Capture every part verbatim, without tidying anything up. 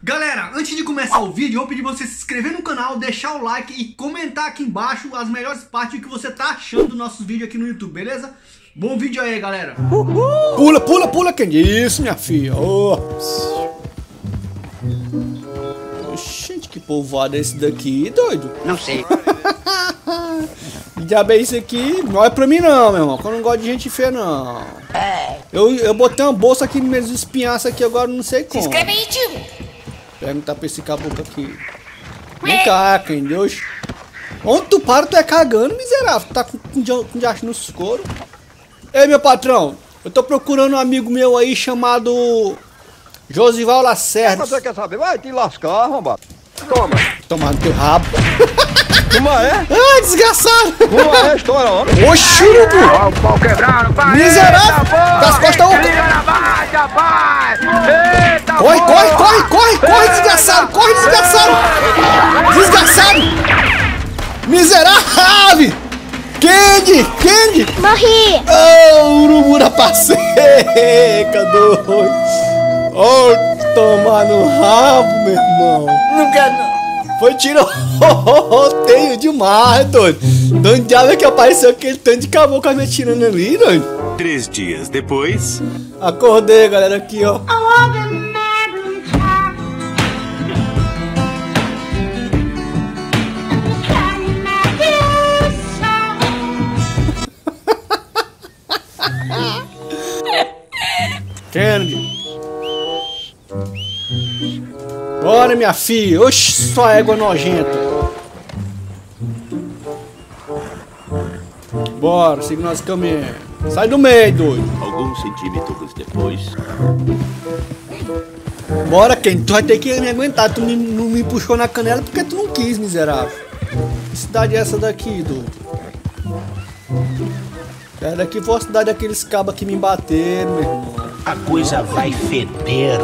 Galera, antes de começar o vídeo, eu vou pedir pra você se inscrever no canal, deixar o like e comentar aqui embaixo as melhores partes que você tá achando dos nossos vídeos aqui no YouTube, beleza? Bom vídeo aí, galera. Uhul. Pula, pula, pula, quem disse, minha filha? Oh. Gente, que povoado é esse daqui, doido? Não sei. Que diabo é isso aqui? Não é pra mim não, meu irmão, que eu não gosto de gente feia, não. É. Eu, eu botei uma bolsa aqui no meio dos espinhaços aqui, agora não sei como. Se inscreve aí, tio. Perguntar pra esse caboclo aqui. Vem cá, quem Deus. Onde tu para, tu é cagando, miserável. Tu tá com, com, com diacho nos coros. Ei, meu patrão, eu tô procurando um amigo meu aí chamado Josival Lacerda. Você quer saber? Vai te lascar, arrombado. Toma. Tomar no teu rabo. Uma é? Ah, desgraçado. Uma é estourando. Oxi, urubu. Ó, o pau quebrando, pai. Miserável. Das costas outra. Corre, corre, corre, corre, corre, desgraçado. Corre, desgraçado. Desgraçado. Miserável. Candy, Candy. Morri. Oh, urubu da passeca, doido. Oh, tomar no rabo, meu irmão. Não quero, não. Foi tiroteio demais, doido. De onde diabo é que apareceu aquele tanto de caboclo me atirando ali, doido? Três dias depois. Acordei, galera, aqui, ó. Kennedy. Bora, minha filha. Oxi, sua égua nojenta. Bora, siga nosso caminho. Sai do meio, doido. Alguns centímetros depois. Bora, Ken. Tu vai ter que me aguentar. Tu me, não me puxou na canela porque tu não quis, miserável. Que cidade é essa daqui, doido? Essa daqui foi a cidade daqueles cabas que me bateram, meu irmão. A coisa vai feder.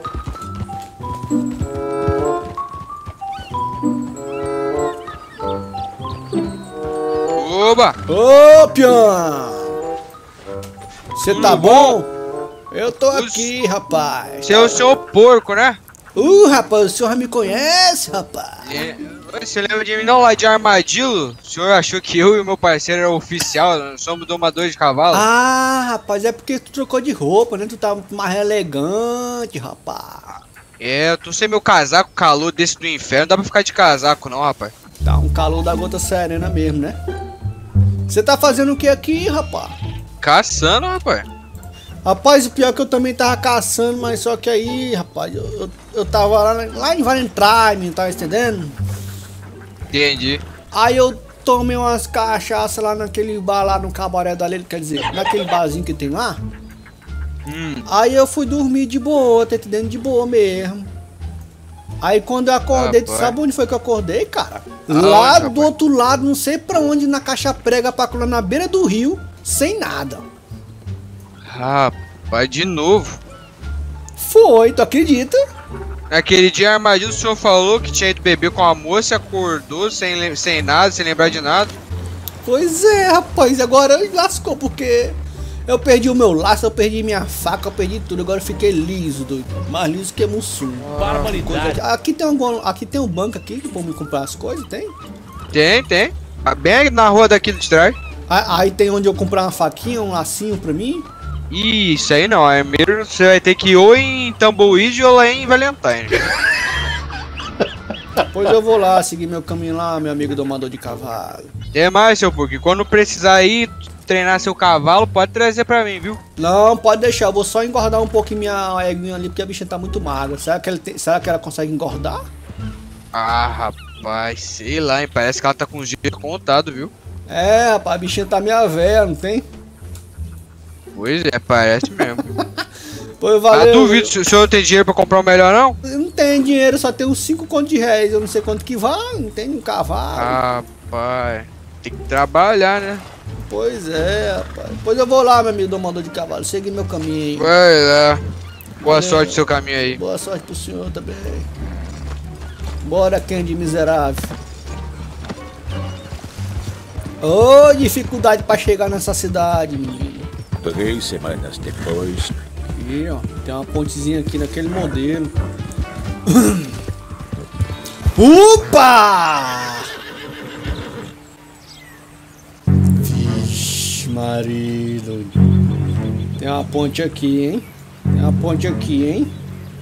Oba! Ô, pião! Você tá bom? Eu tô aqui, rapaz. Você é o seu porco, né? Uh, rapaz, o senhor me conhece, rapaz? É, você lembra de mim não lá de Armadillo? O senhor achou que eu e o meu parceiro eram oficial, nós somos domadores de cavalo? Ah, rapaz, é porque tu trocou de roupa, né? Tu tá mais elegante, rapaz. É, eu tô sem meu casaco, calor desse do inferno, não dá pra ficar de casaco não, rapaz. Tá um calor da gota serena mesmo, né? Você tá fazendo o que aqui, rapaz? Caçando, rapaz. Rapaz, o pior é que eu também tava caçando, mas só que aí, rapaz, eu, eu, eu tava lá, lá em Valentine, tá entendendo? Entendi. Aí eu tomei umas cachaças lá naquele bar lá no cabaré da Lele, quer dizer, naquele barzinho que tem lá. Hum. Aí eu fui dormir de boa, tá entendendo? De boa mesmo. Aí quando eu acordei, tu sabe onde foi que eu acordei, cara? Lá Aonde, do outro lado, não sei pra onde, na caixa prega pra colar na beira do rio, sem nada. Rapaz, de novo. Foi, tu acredita? Naquele dia Armadillo o senhor falou que tinha ido beber com a moça e acordou sem, sem nada, sem lembrar de nada. Pois é, rapaz, agora lascou, porque eu perdi o meu laço, eu perdi minha faca, eu perdi tudo, agora eu fiquei liso, doido. Mais liso que Mussum. Barbaridade. Aqui tem um, aqui tem um banco aqui que pra me comprar as coisas, tem? Tem, tem. Bem na rua daqui de trás. Aí, aí tem onde eu comprar uma faquinha, um lacinho pra mim? Isso aí não, é primeiro você vai ter que ir ou em Tumbleweed ou lá em Valentine. Pois eu vou lá, seguir meu caminho lá, meu amigo domador de cavalo. Tem mais, seu porco, quando precisar ir treinar seu cavalo, pode trazer pra mim, viu? Não, pode deixar, eu vou só engordar um pouquinho minha eguinha ali, porque a bicha tá muito magra. Será que, ele tem, será que ela consegue engordar? Ah, rapaz, sei lá, hein, parece que ela tá com os dias contados, viu? É, rapaz, a bichinha tá meia velha, não tem? Pois é, parece mesmo. Pois valeu. Ah, duvido, se o senhor tem dinheiro pra comprar o melhor, não? Eu não tenho dinheiro, só tenho cinco contos de réis, eu não sei quanto que vai, não tenho um cavalo. Rapaz, tem que trabalhar, né? Pois é, rapaz. Pois eu vou lá, meu amigo domador de cavalo, segue meu caminho. Vai lá. Boa Valeu. sorte no seu caminho aí. Boa sorte pro senhor também. Bora, Candy miserável. Ô, oh, dificuldade pra chegar nessa cidade, menino. Três semanas depois. Aqui, ó. Tem uma pontezinha aqui naquele modelo. Upa! Vixe, marido. Tem uma ponte aqui, hein? Tem uma ponte aqui, hein?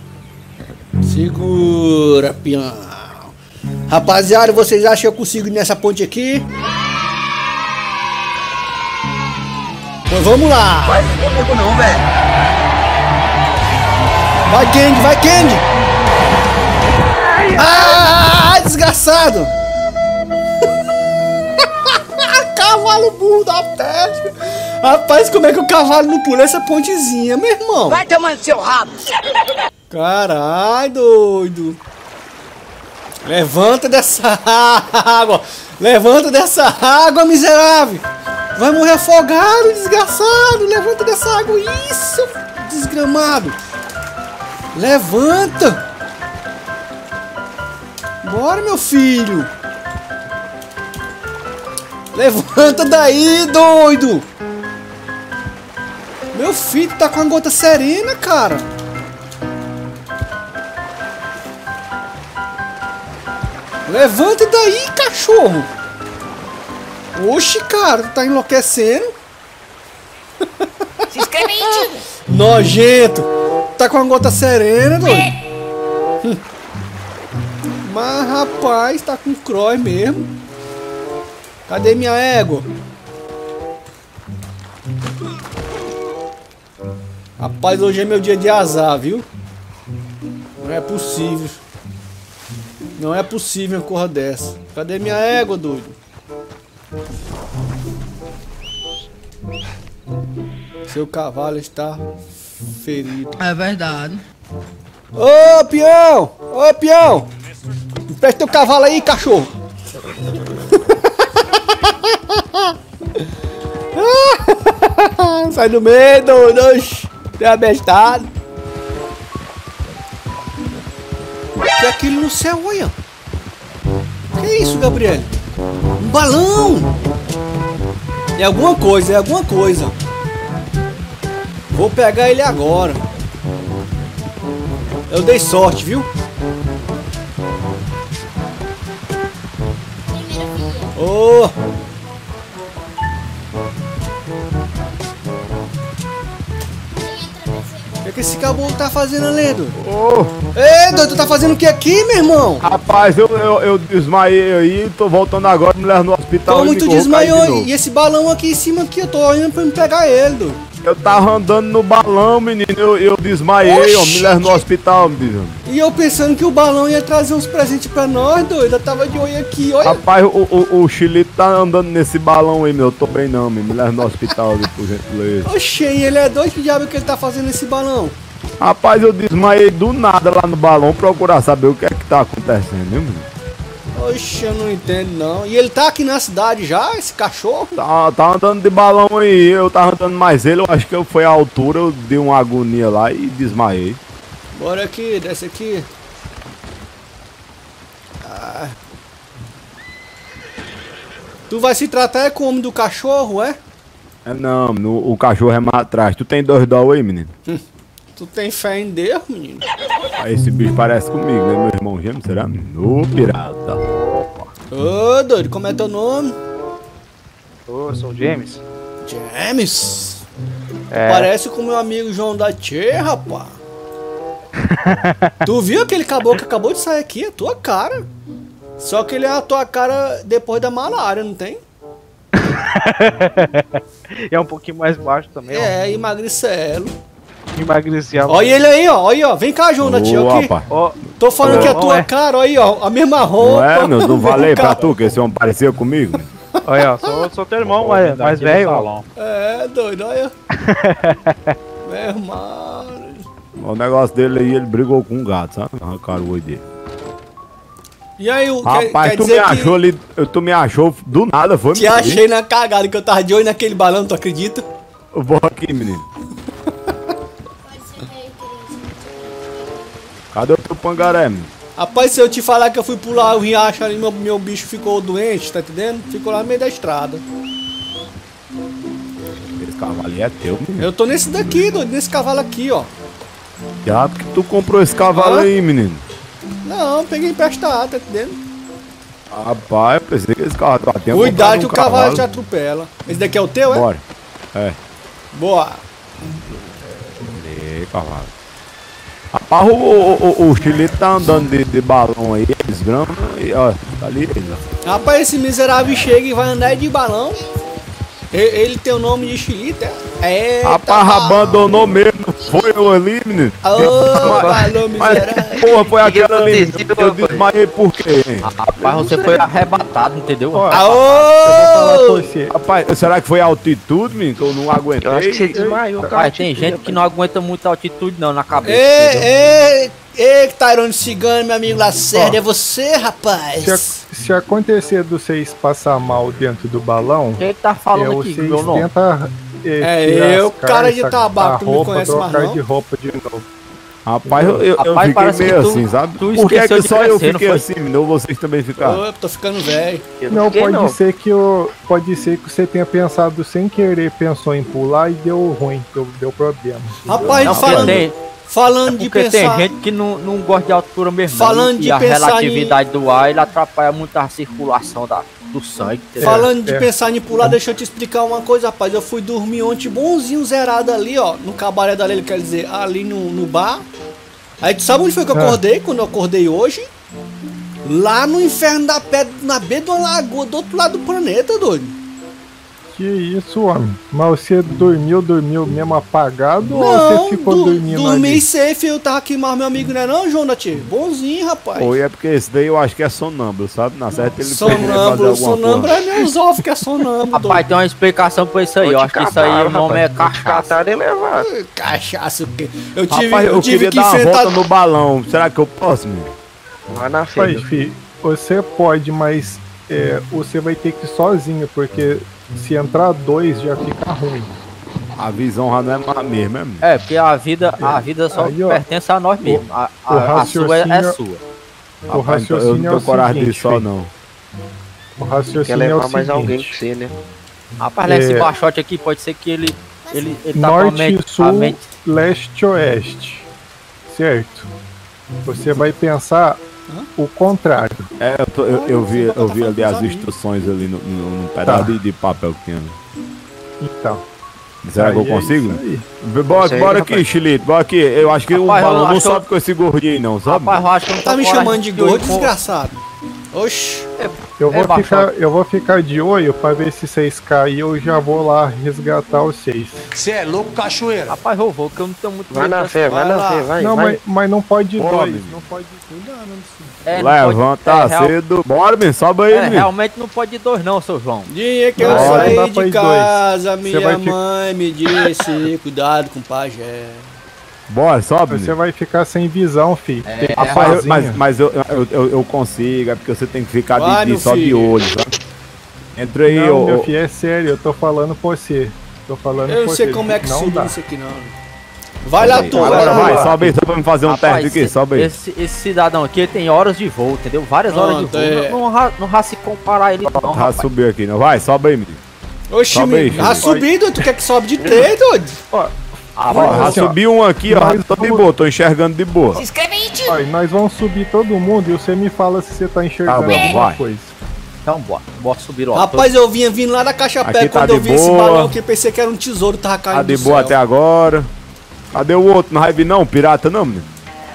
Segura, pião. Rapaziada, vocês acham que eu consigo ir nessa ponte aqui? Então vamos lá. Vai comigo não, velho. Vai, Candy, vai, Candy. Ah, desgraçado. Cavalo burro da peste. Rapaz, como é que o cavalo não pula essa pontezinha, meu irmão? Vai tomando seu rabo. Caralho, doido. Levanta dessa água. Levanta dessa água, miserável. Vai morrer afogado, desgraçado. Levanta dessa água. Isso, desgramado. Levanta. Bora, meu filho. Levanta daí, doido. Meu filho tá com a gota serena, cara. Levanta daí, cachorro. Oxi, cara, tu tá enlouquecendo. Se inscreve aí, tio. Nojento. Tá com a gota serena, doido. Hum. Mas, rapaz, tá com cross mesmo. Cadê minha égua? Rapaz, hoje é meu dia de azar, viu? Não é possível. Não é possível uma coisa dessa. Cadê minha égua, doido? Seu cavalo está ferido. É verdade. Ô, peão! Ô, peão! Empresta teu cavalo aí, cachorro! Sai do meio, doido! Tem abestado! O que é aquilo no céu, olha? O que é isso, Gabriel? Um balão! É alguma coisa, é alguma coisa. Vou pegar ele agora. Eu dei sorte, viu? Oh! O que, é que esse caboclo tá fazendo ali, doido? Ô, Ei, doido, tu tá fazendo o que aqui, meu irmão? rapaz, eu, eu, eu desmaiei aí, tô voltando agora, me leva no hospital. Como e me tu corro, caí de desmaiou? novo. E esse balão aqui em cima aqui, eu tô indo pra me pegar ele, doido. Eu tava andando no balão, menino, eu, eu desmaiei, ó, me leva no hospital, menino. E eu pensando que o balão ia trazer uns presentes pra nós, doido. Eu tava de olho aqui, olha. Rapaz, o, o, o Chilito tá andando nesse balão aí, meu, eu tô bem não, menino, me leva no hospital, viu, por gentileza. Oxe, e ele é doido, que diabo que ele tá fazendo nesse balão? Rapaz, eu desmaiei do nada lá no balão, procurar saber o que é que tá acontecendo, viu, menino? Oxe, eu não entendo não. E ele tá aqui na cidade já, esse cachorro? Tá, tá andando de balão aí, eu tava andando mais ele, eu acho que eu foi a altura, eu dei uma agonia lá e desmaiei. Bora aqui, desce aqui. Ah. Tu vai se tratar é como do cachorro, é? É não, no, o cachorro é mais atrás. Tu tem dois dó aí, menino? Tu tem fé em Deus, menino? Aí esse bicho parece comigo, né, meu irmão gêmeo, será? Ô, pirata. Ô, doido, como é teu nome? Ô, eu sou o James. James. É. Parece com meu amigo João da Tchê, rapaz. Tu viu aquele caboclo que acabou de sair aqui? É tua cara. Só que ele é a tua cara depois da malária, não tem? É um pouquinho mais baixo também, É, emagricelo. ó. Emagrecer. Olha ele aí, ó. Olha, ó. Vem cá, João da Tchê, Ô, aqui. rapaz. Ó, Tô falando Não, que é não tua é. cara, aí, ó. A mesma roupa. Não é, meu? Não falei pra Cara. tu que esse homem parecia comigo? olha, ó, sou, sou teu irmão, mas mais velho, ó. É, doido, olha. Meu irmão. O negócio dele aí, ele brigou com um gato, sabe? Arrancaram o olho dele. E aí, o Rapaz, quer tu me dizer que achou ali, tu me achou do nada, foi? te menino? achei na cagada que eu tava de olho naquele balão, tu acredita? Eu vou aqui, menino. Cadê o teu pangaré, menino? Rapaz, se eu te falar que eu fui pular o riacho ali, meu, meu bicho ficou doente, tá entendendo? Ficou lá no meio da estrada. Esse cavalo aí é teu, menino. Eu tô nesse daqui, doido, nesse cavalo aqui, ó. Já que tu comprou esse cavalo Hã? aí, menino. Não, peguei emprestado, tá entendendo? Rapaz, eu pensei que esse carro tava tempo. Cuidado que o cavalo te atropela. Esse daqui é o teu, é? Bora. É. Boa. Ei, cavalo. Rapaz, o, o, o, o Chilito tá andando de, de balão aí, desgrama, e ó, tá ali. Rapaz, esse miserável chega e vai andar de balão. Ele, ele tem o nome de Chilito, é? Eita, Rapaz, abandonou mesmo, foi eu ali, menino. Ô, balão miserável. Porra, foi aquela ali, aconteceu, eu rapaz? desmaiei por quê, hein? Rapaz, você foi arrebatado, entendeu? Aô! Rapaz, será que foi a altitude, menino, que eu não aguentei? Eu acho que você desmaiou, cara. Rapaz, tem gente que não aguenta muita altitude não na cabeça. Ei, ei, ei, Tyrone Cigano, meu amigo Lacerda, é você, rapaz? Se, a- se acontecer de vocês passar mal dentro do balão, Quem tá é, falando aqui, vocês meu nome? tentam É, tirar as eu, cara de carças, tabaco, a tu me roupa, conhece mais trocar não? de roupa de novo. Rapaz, eu, eu, eu Rapaz, fiquei parece meio que tu- assim, sabe? tu Por que, esqueceu que de só eu crescer, não fiquei foi? assim, menino, ou vocês também ficaram? Ô, eu tô ficando velho. Eu Não, fiquei, pode não. ser que o, pode ser que você tenha pensado sem querer, pensou em pular e deu ruim, deu, deu problema. Rapaz, Não, porque falando, tem, falando de porque tem pensar... gente que não, não gosta de altura mesmo. Falando não, e de a pensar relatividade do ar, ele atrapalha muito a circulação da, do sangue. entendeu? Falando de é. pensar em pular, deixa eu te explicar uma coisa, rapaz. Eu fui dormir ontem bonzinho, zerado ali, ó. No cabaré da Lele, quer dizer, ali no, no bar. Aí tu sabe onde foi que eu Ah. acordei? Quando eu acordei hoje? Lá no inferno da pedra, na beira de uma lagoa, do outro lado do planeta, doido. Que isso, homem? Mas você dormiu, dormiu mesmo apagado ou Não, você ficou du- dormindo dormi ali? safe, eu tava aqui mais meu amigo, não é não, Jonathan? Bonzinho, rapaz. Ou é porque esse daí eu acho que é sonâmbulo, sabe? Na certa ele poderia fazer Sonâmbulo, alguma sonâmbulo coisa. é meus ovos que é sonâmbulo. Rapaz, tem uma explicação pra isso aí. Eu acho que isso aí o nome é cachaça. Cataram e levaram. doido. Cachaça, o quê? Eu tive, Rapaz, eu, eu tive queria que dar uma enfrentar... volta no balão. Será que eu posso, menino? Vai na Pai, frente. filho, você pode, mas é, você vai ter que ir sozinho, porque se entrar dois já fica ruim. A visão já não é mais mesmo, é? menino? É, porque a vida, a vida só Aí, ó, pertence a nós mesmos. A, o a, a sua é, é raciocínio- sua. O Rapaz, então eu raciocínio não é o tenho coragem seguinte, disso só, filho. não. O Quer raciocínio é o levar mais alguém seguinte. que você, né? Rapaz, esse É. baixote aqui pode ser que ele. Ele, ele tá com a Norte, mente, a sul, mente. leste, oeste. Certo? Você vai pensar o contrário. É, eu, tô- eu, eu vi, eu vi ali as Amigos. instruções ali no, no, no pedaço Tá. de, de papel que tinha. ali. Então. Será que eu aí é consigo? isso aí. Bora, Consegue, bora aqui, rapaz. Chilito, bora aqui. Eu acho que o Rapaz, eu balão não acho- sobe com esse gordinho aí, não, sabe? Rapaz, eu acho que eu não Tá me tenho coragem chamando de ir gordo, com- desgraçado. Oxi. Eu vou, É, baixote. ficar, eu vou ficar de olho pra ver se vocês caírem. Eu já vou lá resgatar vocês. Você é louco, cachoeira. Rapaz, eu vou, que eu não tenho muito Vai medo na dessa- fé, vai vai na lá. fé, vai, não, vai. mas, mas não pode Bora, dois. menino. Não pode. É, não Levanta pode- é, real- cedo. Bora, menino, sobe aí, É, menino. realmente não pode ir dois não, seu João. Dia que eu Não, não dá saí pra de ir dois. casa, Você minha vai fi- mãe me disse, cuidado com o pajé. Bora, sobe, Você menino. vai ficar sem visão, filho. É, Tem que ir Rapaz, eu- sozinho. mas, mas eu, eu, eu, eu consigo, é porque você tem que ficar Vai, de, de meu só de filho. olho, sabe? Entra aí, Não, ô. meu ô- filho, é sério, eu tô falando pra você. Tô falando Eu não pra sei você. como é que não subiu dá. isso aqui não. Vai lá tu, vai Agora lá. vai, sobe aí, só pra me fazer um Rapaz, teste aqui, esse, sobe aí. esse, esse cidadão aqui ele tem horas de voo, entendeu? Várias horas de Pronto, voo. é. Não, não, ra- não ra se comparar ele não, Já rapaz. subiu aqui, não? Vai, sobe aí, menino. Oxi, Sobe aí, me- filho. já subido, tu quer que sobe de três, doido? Ah, Ó, vai, já assim, ó, subiu um aqui, ó. nós Tô de vamos- boa, tô enxergando de boa. Se inscreve aí, tio. Olha, nós vamos subir todo mundo e você me fala se você tá enxergando Tá bom, alguma vai. coisa. Então bora, bora subir logo. Rapaz, eu vinha vindo lá da caixa Aqui pé tá quando de eu vi esse boa. balão aqui, pensei que era um tesouro, tava caindo Tá de do boa céu. até agora. Cadê o outro? Não vai vir não, pirata não, menino.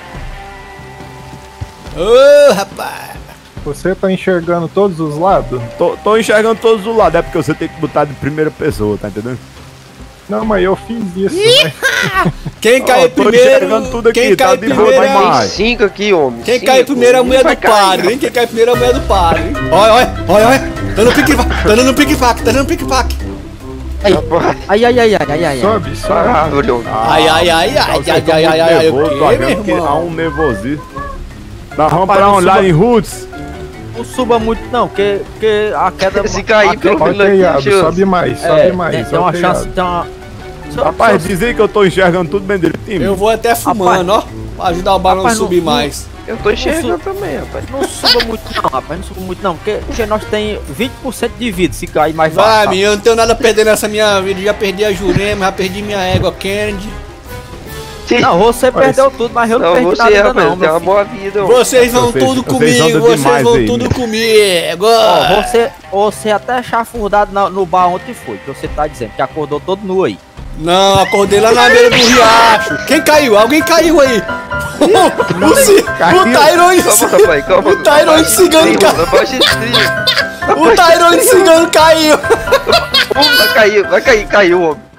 Ô, rapaz. Você tá enxergando todos os lados? Tô, tô enxergando todos os lados, é porque você tem que botar de primeira pessoa, tá entendendo? Não, mas eu fiz isso. né? Quem cair Ó, tô primeiro, enxergando tudo aqui, quem tá cair de boa primeiro é... demais. Cinco aqui, homem. Quem cinco. cair primeiro é a mulher Vai do cair, padre, hein? Quem cair primeiro é a mulher do padre, hein? Olha, olha, olha, olha. Tá dando pique-paque, tá dando pique-paque, tá dando pique-paque. rapaz. Ai, ai, ai, ai, ai, ai. Sobe, sobe. Ah, Bruno. Ai, ai, ai, ai, Você ai, tá ai, muito ai, ai, ai, nervoso, o tô quê, vendo meu que há irmão? um nervosismo. Nós vamos Rapaz, pra não onde? Lá suba- em Roots? Não suba muito não, porque, porque a queda... Se cair a pelo queda- Ó o telhado, chance. sobe mais, sobe é, mais. tem, tem ó o uma telhado. chance, tem uma... Rapaz, diz aí que eu tô enxergando tudo bem direitinho. Eu vou até fumando, ó, pra ajudar o balão a Rapaz, não- subir não- mais. Eu tô enxergando também, rapaz. Não suba muito não, rapaz, não suba muito não, porque, porque nós tem vinte por cento de vida se cair mais Vai, baixo. menino, eu não tenho nada a perder nessa minha vida. Já perdi a Jurema, já perdi minha égua Kennedy. Não, você perdeu tudo, mas eu não, Não, perdi você, nada ainda rapaz, não, tem meu uma filho. boa vida, ó. Vocês vão Vocês- tudo vocês comigo, andam vocês demais vão aí, tudo né? comigo. Ó, você, você até chafurdado na- no bar ontem foi, que você tá dizendo, que acordou todo nu aí. Não, acordei lá na beira do riacho. Quem caiu? Alguém caiu aí. o ci- o Tyrone Calma, rapaz, calma. O Tyrone cigano caiu. Abaixa esse trio. O Tyrone cigano caiu. Vai cair, vai cair, caiu, homem.